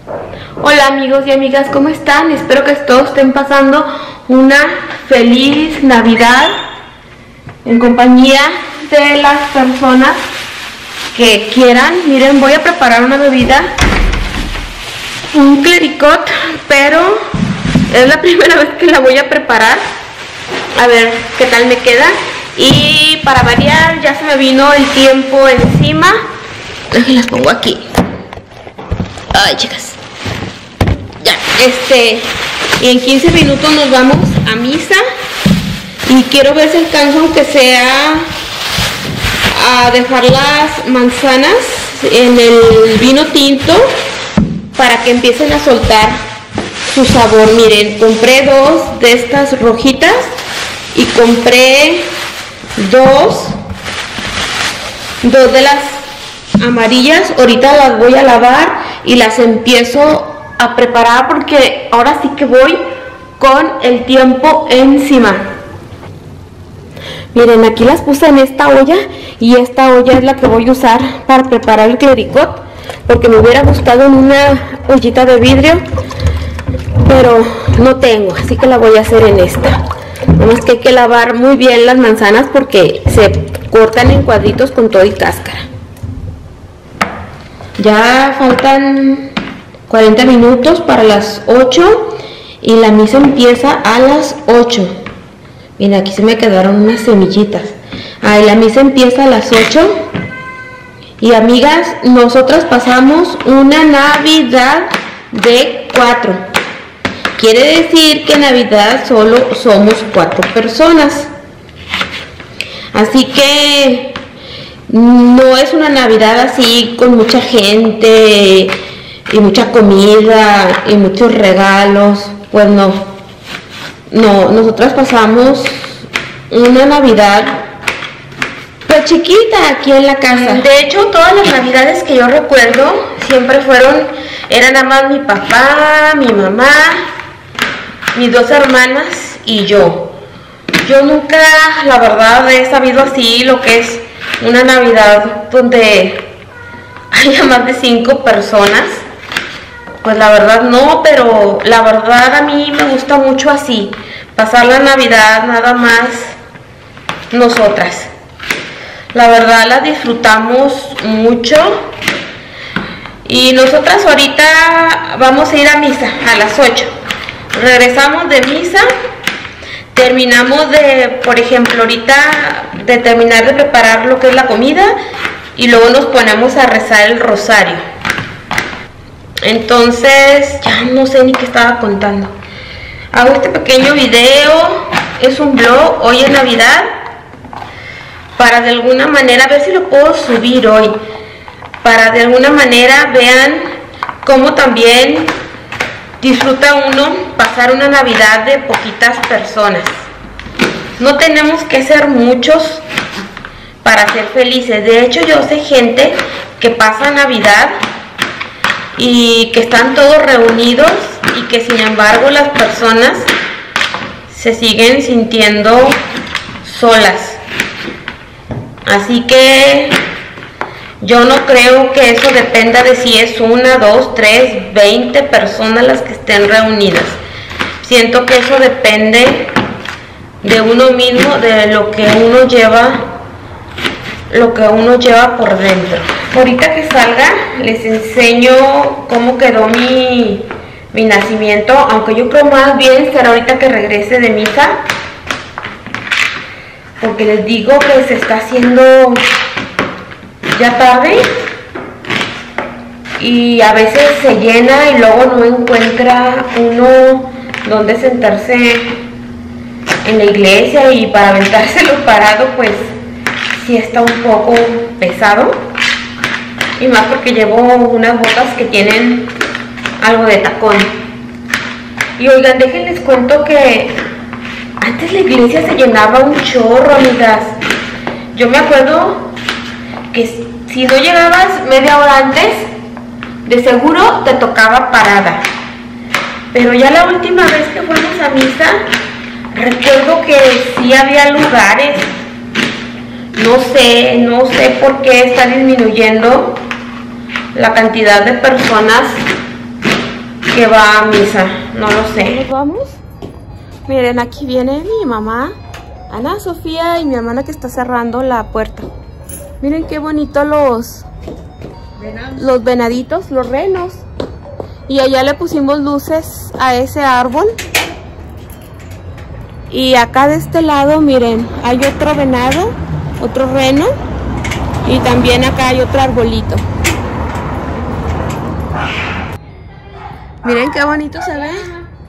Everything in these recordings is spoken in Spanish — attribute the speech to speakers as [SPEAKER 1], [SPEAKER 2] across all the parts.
[SPEAKER 1] Hola amigos y amigas, ¿cómo están? Espero que todos estén pasando una feliz Navidad en compañía de las personas que quieran. Miren, voy a preparar una bebida, un clericot, pero es la primera vez que la voy a preparar. A ver qué tal me queda. Y para variar, ya se me vino el tiempo encima. Las pongo aquí. Ay, chicas. Ya, y en 15 minutos nos vamos a misa. Y quiero ver si alcanzo, aunque sea, a dejar las manzanas en el vino tinto para que empiecen a soltar su sabor. Miren, compré dos de estas rojitas y compré dos de las amarillas. Ahorita las voy a lavar y las empiezo a preparar porque ahora sí que voy con el tiempo encima. Miren, aquí las puse en esta olla y esta olla es la que voy a usar para preparar el clericot, porque me hubiera gustado en una ollita de vidrio, pero no tengo, así que la voy a hacer en esta. Nomás que hay que lavar muy bien las manzanas porque se cortan en cuadritos con todo y cáscara. Ya faltan 40 minutos para las 8 y la misa empieza a las 8. Mira, aquí se me quedaron unas semillitas. Ahí la misa empieza a las 8. Y amigas, nosotras pasamos una Navidad de 4. Quiere decir que en Navidad solo somos 4 personas. Así que no es una Navidad así con mucha gente y mucha comida y muchos regalos. Pues no, nosotras pasamos una Navidad pues chiquita aquí en la casa. De hecho, todas las Navidades que yo recuerdo siempre eran nada más mi papá, mi mamá, mis 2 hermanas y yo. Yo nunca, la verdad, he sabido así lo que es una Navidad donde haya más de 5 personas. Pues la verdad no, pero la verdad a mí me gusta mucho así, pasar la Navidad nada más nosotras. La verdad la disfrutamos mucho. Y nosotras ahorita vamos a ir a misa a las 8. Regresamos de misa, terminamos de, por ejemplo, ahorita de terminar de preparar lo que es la comida y luego nos ponemos a rezar el rosario. Entonces, ya no sé ni qué estaba contando. Hago este pequeño video, es un vlog, hoy es Navidad, para de alguna manera, a ver si lo puedo subir hoy, para de alguna manera vean cómo también disfruta uno pasar una Navidad de poquitas personas. No tenemos que ser muchos para ser felices. De hecho, yo sé gente que pasa Navidad y que están todos reunidos y que sin embargo las personas se siguen sintiendo solas. Así que yo no creo que eso dependa de si es 1, 2, 3, 20 personas las que estén reunidas. Siento que eso depende de uno mismo, de lo que uno lleva por dentro. Ahorita que salga les enseño cómo quedó mi nacimiento, aunque yo creo más bien será ahorita que regrese de misa, porque les digo que se está haciendo ya tarde y a veces se llena y luego no encuentra uno donde sentarse en la iglesia, y para aventárselo parado pues sí está un poco pesado, y más porque llevo unas botas que tienen algo de tacón. Y oigan, déjenles cuento que antes la iglesia se llenaba un chorro, amigas. Yo me acuerdo que si no llegabas media hora antes, de seguro te tocaba parada. Pero ya la última vez que fuimos a misa, recuerdo que sí había lugares. No sé por qué está disminuyendo la cantidad de personas que va a misa, no lo sé. ¿Nos vamos? Miren, aquí viene mi mamá, Ana Sofía, y mi hermana que está cerrando la puerta. Miren qué bonito los venaditos, los renos. Y allá le pusimos luces a ese árbol. Y acá de este lado, miren, hay otro venado, otro reno. Y también acá hay otro arbolito. Miren qué bonito se ve.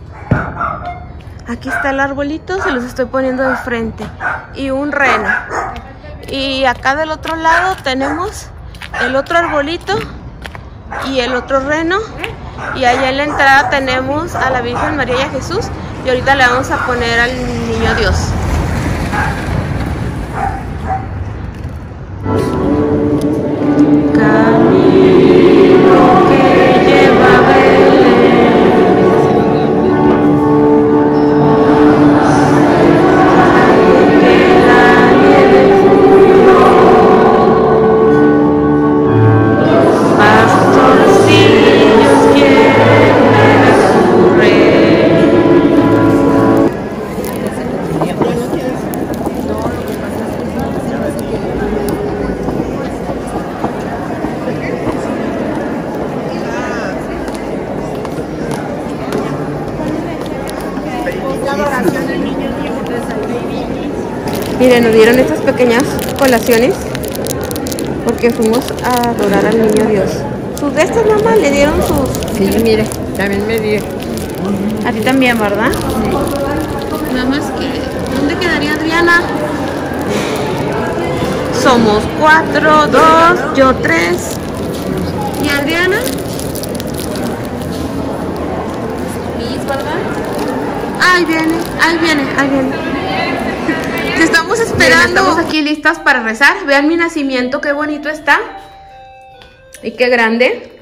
[SPEAKER 1] Aquí está el arbolito, se los estoy poniendo de frente. Y un reno. Y acá del otro lado tenemos el otro arbolito y el otro reno. Y allá en la entrada tenemos a la Virgen María y a Jesús. Y ahorita le vamos a poner al Niño Dios. Camino que lleva a Belén. Que la nieve fumó. Los pastorcillos quieren ver a su rey. Miren, nos dieron estas pequeñas colaciones porque fuimos a adorar al Niño Dios. ¿Sus de estas, mamá? ¿Le dieron sus...?
[SPEAKER 2] Sí, mire, también me dio.
[SPEAKER 1] A ti también, ¿verdad? Sí. Nada más que... ¿dónde quedaría Adriana? Somos 4, 2, yo 3. ¿Y Adriana? ¿Verdad? Ahí viene, ahí viene, ahí viene. Te estamos esperando. Estamos aquí listas para rezar. Vean mi nacimiento, qué bonito está. Y qué grande.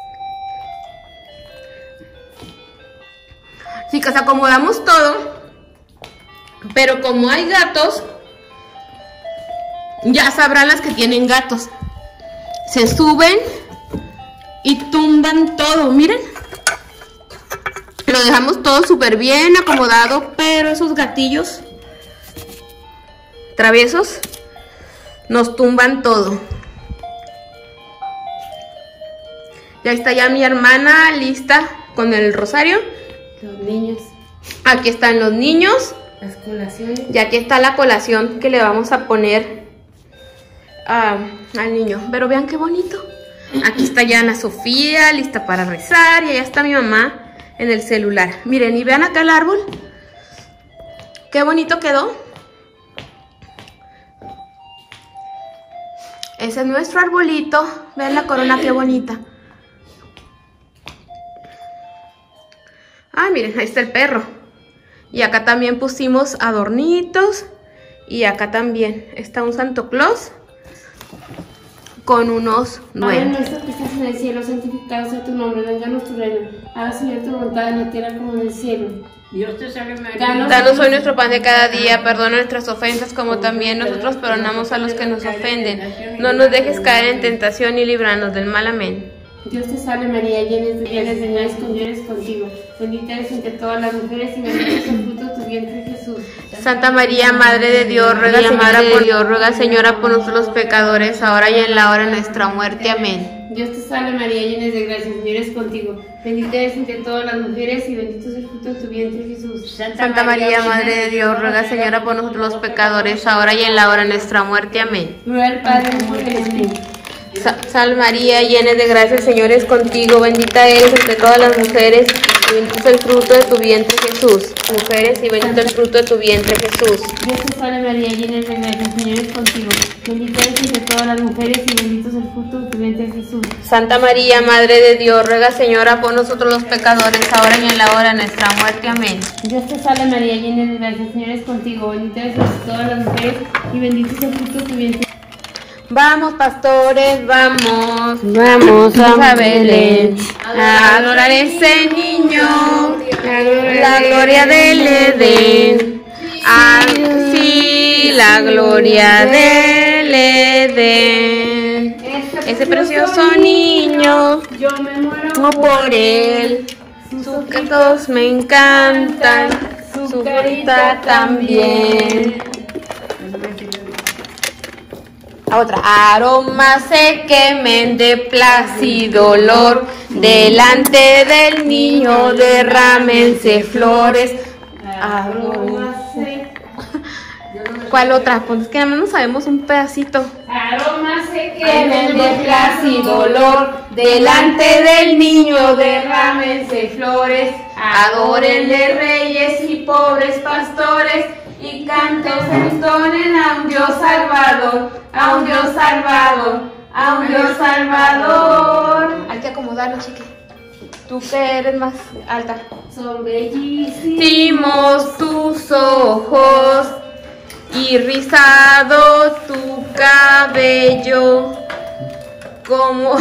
[SPEAKER 1] Chicas, acomodamos todo. Pero como hay gatos, ya sabrán las que tienen gatos. Se suben y tumban todo, miren. Lo dejamos todo súper bien acomodado, pero esos gatillos traviesos nos tumban todo. Ya está ya mi hermana lista con el rosario.
[SPEAKER 2] Los niños.
[SPEAKER 1] Aquí están los niños.
[SPEAKER 2] Las colaciones.
[SPEAKER 1] Y aquí está la colación que le vamos a poner al niño. Pero vean qué bonito. Aquí está ya Ana Sofía lista para rezar. Y allá está mi mamá en el celular. Miren, y vean acá el árbol. Qué bonito quedó. Ese es nuestro arbolito. Vean la corona, qué bonita. Ay, miren, ahí está el perro. Y acá también pusimos adornitos. Y acá también está un Santo Claus con unos
[SPEAKER 2] Padre
[SPEAKER 1] duendes.
[SPEAKER 2] nuestro que estás en el cielo, santificado sea tu nombre, venga tu reino. Haga, Señor, tu voluntad en la tierra como en el cielo. Dios te salve María.
[SPEAKER 1] Danos hoy nuestro pan de cada día, perdona nuestras ofensas como también nosotros perdonamos a los que nos ofenden. No nos dejes caer en tentación y líbranos del mal. Amén.
[SPEAKER 2] Dios te salve María, llena de Señor es contigo. Bendita eres entre todas las mujeres y bendito es el fruto de tu vientre Jesús.
[SPEAKER 1] Santa María, Madre de Dios, ruega Señora por Dios, ruega Señora por nosotros los pecadores, ahora y en la hora de nuestra muerte. Amén.
[SPEAKER 2] Dios te salve María, llena de gracia, el Señor es contigo. Bendita eres entre todas las mujeres y bendito es el fruto de tu vientre Jesús.
[SPEAKER 1] Santa María, Madre de Dios, ruega Señora por nosotros los pecadores, ahora y en la hora de nuestra muerte. Amén.
[SPEAKER 2] Gloria al Padre, al Hijo y al Espíritu.
[SPEAKER 1] Salve María, llena de gracia, el Señor es contigo, bendita eres entre todas las mujeres, y bendito es el fruto de tu vientre Jesús. Mujeres, y bendito el fruto de tu vientre Jesús.
[SPEAKER 2] Dios te salve María, llena de gracia, el Señor es contigo. Bendita eres entre todas las mujeres y bendito es el fruto de tu vientre Jesús.
[SPEAKER 1] Santa María, Madre de Dios, ruega Señora por nosotros los pecadores, ahora y en la hora de nuestra muerte. Amén.
[SPEAKER 2] Dios te salve María, llena de gracia, el Señor es contigo. Bendita eres entre todas las mujeres y bendito es el fruto de tu vientre.
[SPEAKER 1] Vamos, pastores, vamos.
[SPEAKER 2] Vamos
[SPEAKER 1] a Belén a adorar a ese niño, la gloria del Edén. Sí, la gloria del Edén. Ese precioso niño,
[SPEAKER 2] Yo me muero
[SPEAKER 1] por él. sus cantos me encantan, su carita también. Otra. Aromas se quemen de plácido olor, delante del niño derrámense flores. Aromas se... ¿Cuál otra? Pues es que nada más no sabemos un pedacito.
[SPEAKER 2] Aromas se quemen de plácido olor, delante del niño derrámense flores. Adórenle reyes y pobres pastores, y cantos entonen a un Dios salvador, a un Dios salvador, a un Dios salvador.
[SPEAKER 1] Hay que acomodarlo, chiqui. Tú que eres más alta.
[SPEAKER 2] Son bellísimos
[SPEAKER 1] Dimos tus ojos y rizado tu cabello como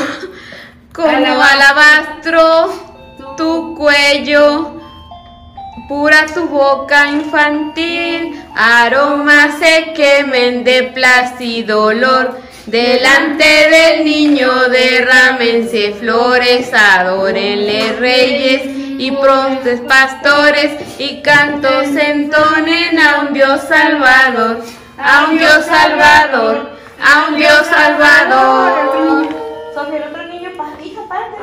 [SPEAKER 1] alabastro tu cuello. Pura tu boca infantil, aromas se quemen de plácido olor, delante del niño derrámense flores, adórenle reyes y pobres pastores, y cantos entonen a un Dios salvador, a un Dios salvador, a un Dios salvador.
[SPEAKER 3] Sofía, el otro niño, hija, párate.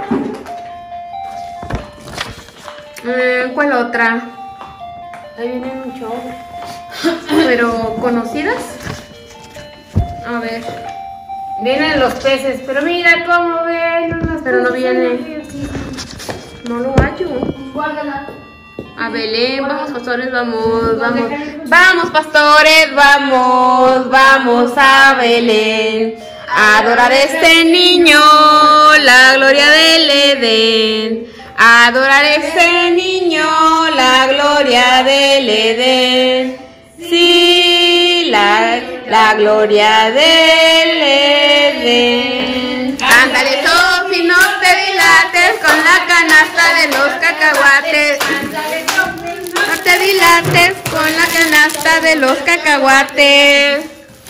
[SPEAKER 1] ¿Cuál otra?
[SPEAKER 2] Ahí viene mucho.
[SPEAKER 1] ¿Pero conocidas? A ver.
[SPEAKER 2] Vienen los peces, pero mira cómo ven.
[SPEAKER 1] Pero no viene. No lo hallo.
[SPEAKER 2] Guárdala.
[SPEAKER 1] A Belén, vamos pastores, vamos, vamos. Vamos pastores, vamos, vamos a Belén. A adorar a este niño, la gloria del Edén. A adorar a este niño, la gloria del Edén. Sí, la gloria del Edén. Ándale, Sofi, no te dilates con la canasta de los cacahuates. No te dilates con la canasta de los cacahuates.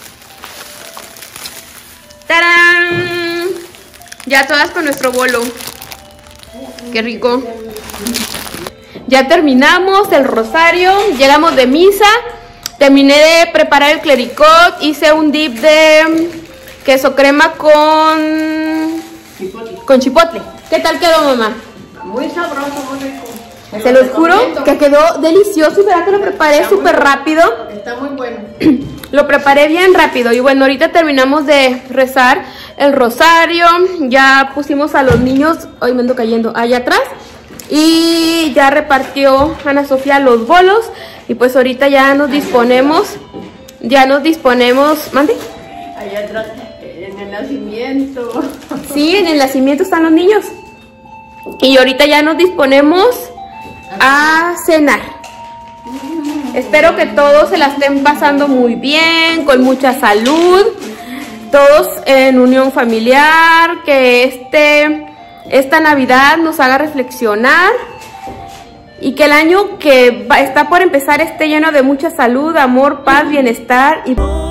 [SPEAKER 1] ¡Tarán! Ya todas con nuestro bolo. ¡Qué rico! Ya terminamos el rosario, llegamos de misa, terminé de preparar el clericot, hice un dip de queso crema con chipotle. ¿Qué tal quedó, mamá?
[SPEAKER 3] Muy sabroso, muy rico.
[SPEAKER 1] Se los juro que quedó delicioso, y verá que lo preparé súper rápido.
[SPEAKER 3] Está muy bueno.
[SPEAKER 1] Lo preparé bien rápido y bueno, ahorita terminamos de rezar el rosario, ya pusimos a los niños, hoy me ando cayendo allá atrás, y ya repartió Ana Sofía los bolos, y pues ahorita ya nos disponemos, ¿mande?
[SPEAKER 3] Allá atrás, en el nacimiento.
[SPEAKER 1] Sí, en el nacimiento están los niños, y ahorita ya nos disponemos a cenar. Espero que todos se la estén pasando muy bien, con mucha salud, todos en unión familiar, que esta Navidad nos haga reflexionar y que el año que está por empezar esté lleno de mucha salud, amor, paz, bienestar y...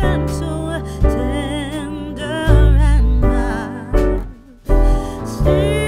[SPEAKER 4] Tender and mild.